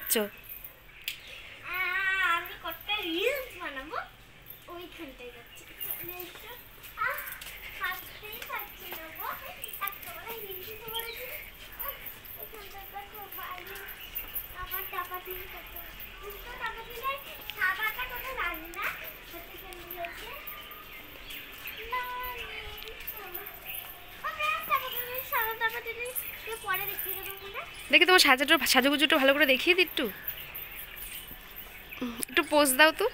যাচ্ছ? আমি কটা রিলস বানাবো, ওইখানটায় যাচ্ছি। দেখি তোমার সাজুগুজুটা ভালো করে দেখিয়ে দিই, একটু একটু পোজ দাও তো।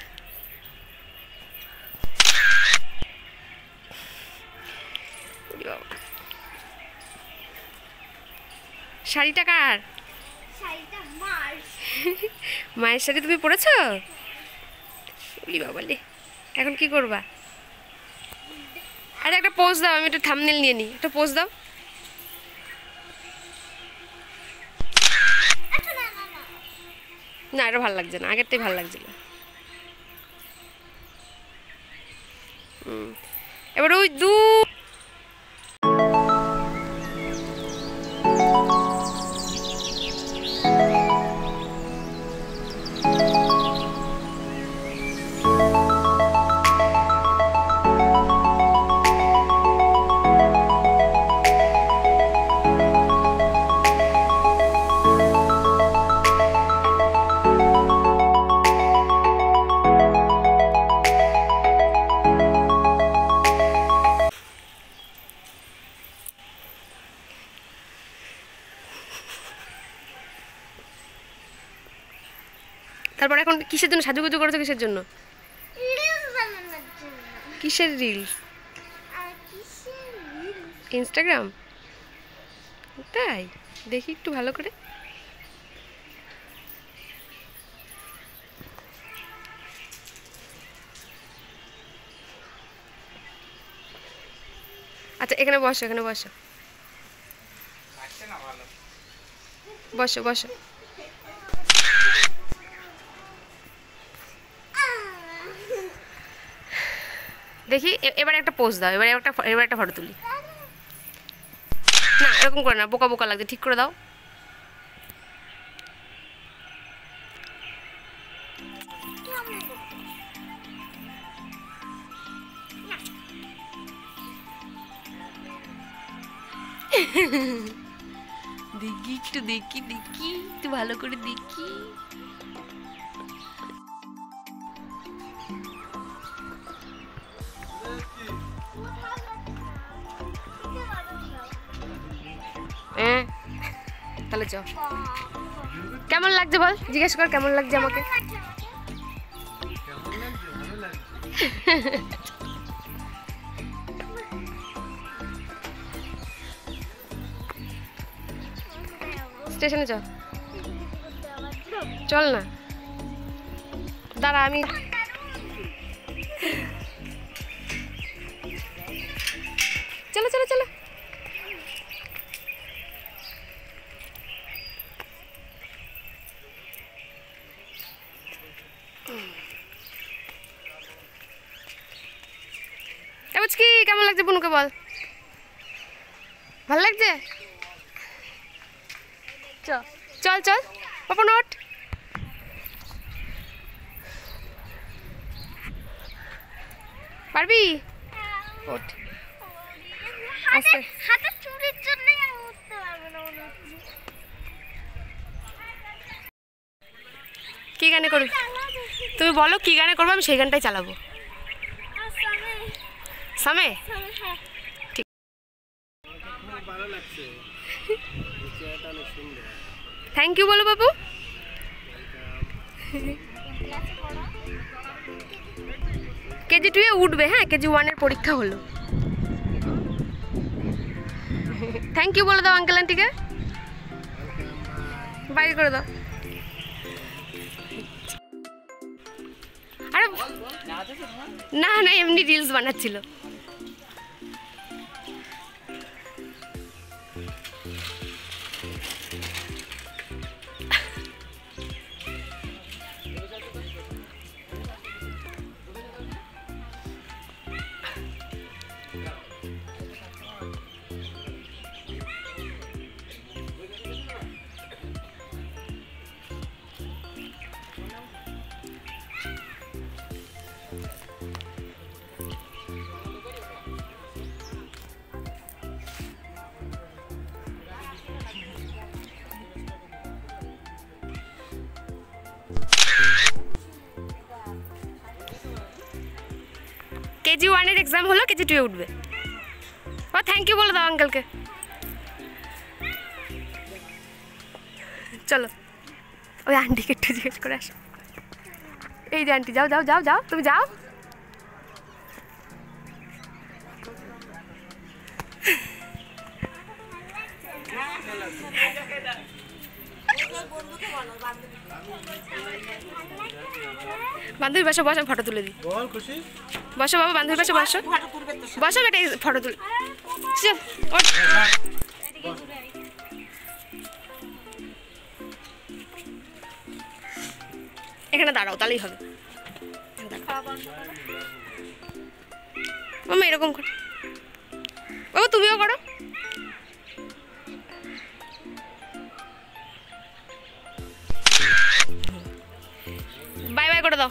শাড়িটা কার? মায়ের শাড়ি তুমি পরেছো? বাবা রে, এখন কি করবা? আরে একটা পোজ দাও, আমি একটু থাম্বনেল নিয়ে নিই। একটা পোজ দাও। না, এটা ভালো লাগছে না, আগেরটাই ভালো লাগছিল। এবার ওই তারপর এখন কিসের জন্য সাজুগুজু করেছো? কিসের জন্য? কিসের রিলস? ইনস্টাগ্রাম? তাই দেখি একটু ভালো করে। আচ্ছা, এখানে বসো, এখানে বসো, বসো বসো। দেখি এবার একটা পোজ দাও। এবার একটা ফটো তুলি। না, এরকম করে না, বোকা বোকা লাগছে, ঠিক করে দাও। দেখি একটু, দেখি দেখি একটু ভালো করে দেখি। তাহলে চল, কেমন লাগছে বল, জিজ্ঞেস কর কেমন লাগছে আমাকে। স্টেশনে চল, চল না, দাঁড়া আমি। চলো চলো চলো। কি কেমন লাগছে বুনুকে বল, ভালো লাগছে? চল চল পাপা, নোট। পারবি? ওঠ। আস্তে। হাতে চুরির জন্য আমি উঠতে পারবো না মনে হচ্ছে। কি গানে করবি তুমি বলো? কি গানে করবো, আমি সেই গানটাই চালাবো। সামে ঠিক। থ্যাংক ইউ বলো বাবু। কেজি 2 এ উঠবে, হ্যাঁ কেজি 1 এর পরীক্ষা হলো। থ্যাংক ইউ বলে দাও আঙ্কেল আন্টিকে, বাইরে করে দাও। আরে না না, এমনি রিলস বানাচ্ছিল। কেজি 1 এর এক্সাম হলো, কেজি 2 এ উঠবে। ও থ্যাংক ইউ বলে দাও আঙ্কেলকে। চলো ওই আন্টিকে একটু জিজ্ঞেস করে আসো। এই যে আন্টি, যাও যাও যাও যাও, তুমি যাও। বান্ধবীর পাশে বসো, ফটো তুলে দিই। বসো বাবা, বান্ধবীর পাশে বসো, বসো বেটা, ফটো তুলে। এখানে দাঁড়াও, তাহলেই হবে। মামা এরকম করো, বাবা তুমিও করো। বাই বাই করে দাও।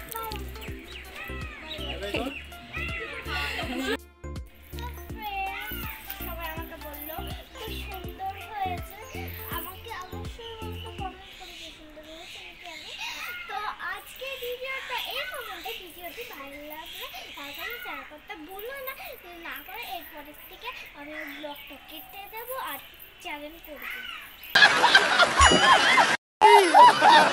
সবাই আমাকে বললো খুব সুন্দর হয়েছে, আমাকে অবশ্যই বলতে কমেন্ট করে যে সুন্দর হয়েছে নাকি আমি। তো আজকে ভিডিওটা এই পর্যন্ত। ভিডিওটি ভালো লাগলে এখন শেয়ার করতে ভুলো না, না করে এরপরের থেকে আমি ব্লগটা কেটে দেবো আর চ্যালেঞ্জ করবো।